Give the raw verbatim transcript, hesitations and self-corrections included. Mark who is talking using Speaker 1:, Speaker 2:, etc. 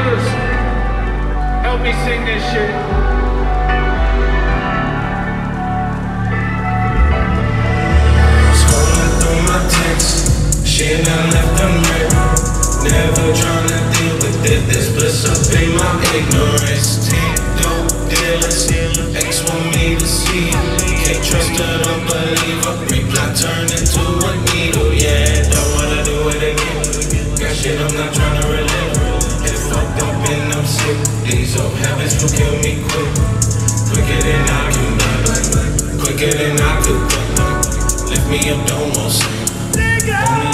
Speaker 1: brothers, help me sing this shit.
Speaker 2: Scrolling through my texts, shit I left unread. Never tryna deal with it, this bliss up in my ignorance. Ten dope dealers, ex want me to see it. Can't trust her, don't believe her. Reply turn into a needle, yeah. Don't wanna do it again. Got shit I'm not tryna relive. Get fucked up and I'm sick. These old habits will kill me quick. Quicker than I can die. Quicker than I could. Lift me up, don't want sleep.